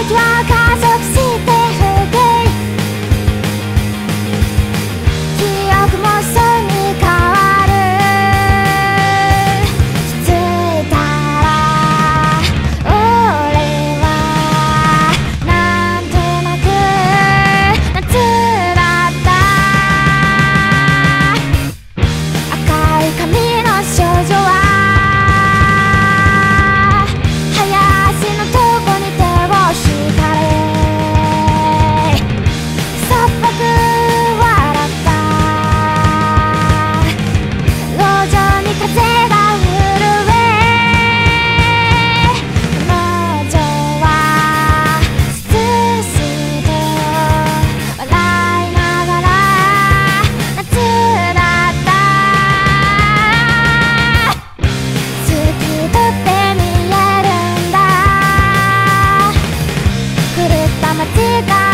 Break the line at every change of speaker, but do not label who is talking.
時は加速して不悔記憶もそうに変わる気づいたら俺はなんとなく夏だった赤い髪の少女は林のとこに手を引かれそっぽく笑った路上に風が震え彼女はスースーと笑いながら夏だった透き通って見えるんだ狂った街が